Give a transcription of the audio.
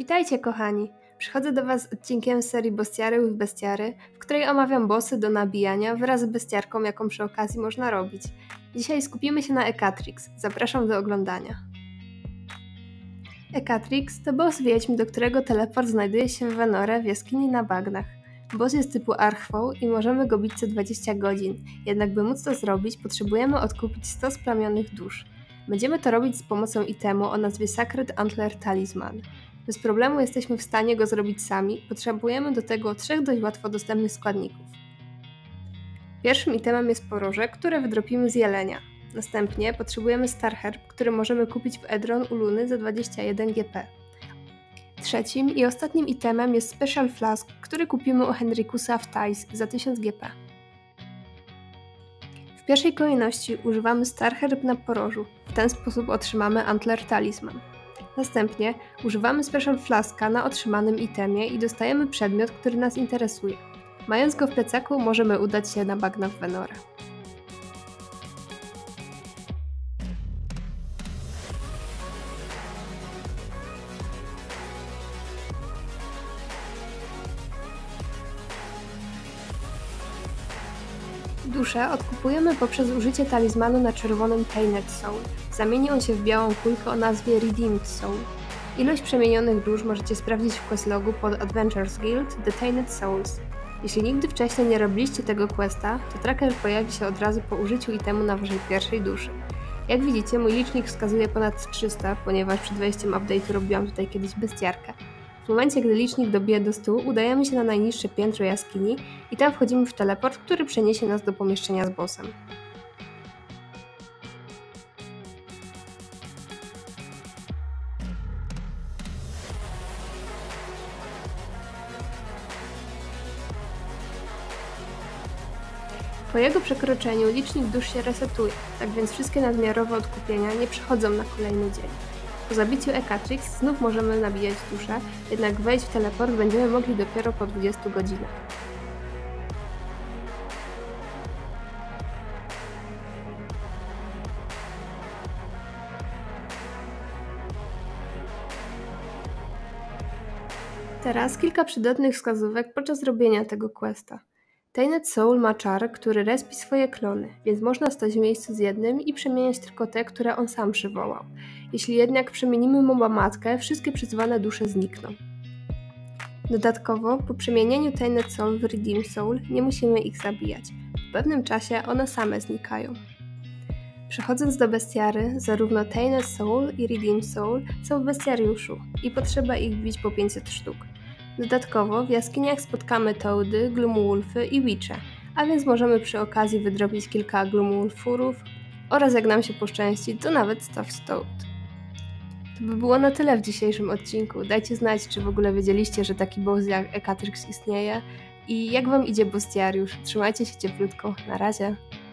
Witajcie kochani! Przychodzę do Was z odcinkiem z serii Bostiary with Bestiary, w której omawiam bossy do nabijania wraz z bestiarką, jaką przy okazji można robić. Dzisiaj skupimy się na Ekatrix. Zapraszam do oglądania. Ekatrix to boss wiedźm, do którego teleport znajduje się w Venore w jaskini na bagnach. Boss jest typu Archwoł i możemy go bić co 20 godzin, jednak by móc to zrobić, potrzebujemy odkupić 100 splamionych dusz. Będziemy to robić z pomocą itemu o nazwie Sacred Antler Talisman. Bez problemu jesteśmy w stanie go zrobić sami, potrzebujemy do tego 3 dość łatwo dostępnych składników. Pierwszym itemem jest porożek, które wydropimy z jelenia. Następnie potrzebujemy Star Herb, który możemy kupić w Edron u Luny za 21 GP. Trzecim i ostatnim itemem jest Special Flask, który kupimy u Henrikusa w Thais za 1000 GP. W pierwszej kolejności używamy Star Herb na porożu, w ten sposób otrzymamy Antler Talisman. Następnie używamy Special Flaska na otrzymanym itemie i dostajemy przedmiot, który nas interesuje. Mając go w plecaku możemy udać się na bagna w Venore. Duszę odkupujemy poprzez użycie talizmanu na czerwonym Tainted Soul. Zamieni on się w białą kulkę o nazwie Redeemed Soul. Ilość przemienionych dusz możecie sprawdzić w questlogu pod Adventurers Guild The Tainted Souls. Jeśli nigdy wcześniej nie robiliście tego questa, to tracker pojawi się od razu po użyciu itemu na waszej pierwszej duszy. Jak widzicie, mój licznik wskazuje ponad 300, ponieważ przed wejściem update'u robiłam tutaj kiedyś bestiarkę. W momencie, gdy licznik dobije do 100, udajemy się na najniższe piętro jaskini i tam wchodzimy w teleport, który przeniesie nas do pomieszczenia z bossem. Po jego przekroczeniu licznik dusz się resetuje, tak więc wszystkie nadmiarowe odkupienia nie przechodzą na kolejny dzień. Po zabiciu Ekatrix znów możemy nabijać duszę, jednak wejść w teleport będziemy mogli dopiero po 20 godzinach. Teraz kilka przydatnych wskazówek podczas robienia tego questa. Tainted Soul ma czar, który respi swoje klony, więc można stać w miejscu z jednym i przemieniać tylko te, które on sam przywołał. Jeśli jednak przemienimy moba matkę, wszystkie przyzwane dusze znikną. Dodatkowo, po przemienieniu Tainted Soul w Redeemed Soul nie musimy ich zabijać. W pewnym czasie one same znikają. Przechodząc do bestiary, zarówno Tainted Soul i Redeemed Soul są w bestiariuszu i potrzeba ich wbić po 500 sztuk. Dodatkowo w jaskiniach spotkamy Toady, Gloomwolfy i Witche, a więc możemy przy okazji wydrobić kilka Gloomwolfurów oraz jak nam się poszczęści, to nawet Stuffed Toad. To by było na tyle w dzisiejszym odcinku. Dajcie znać, czy w ogóle wiedzieliście, że taki boss jak Ekatrix istnieje i jak Wam idzie bestiariusz. Trzymajcie się cieplutko. Na razie.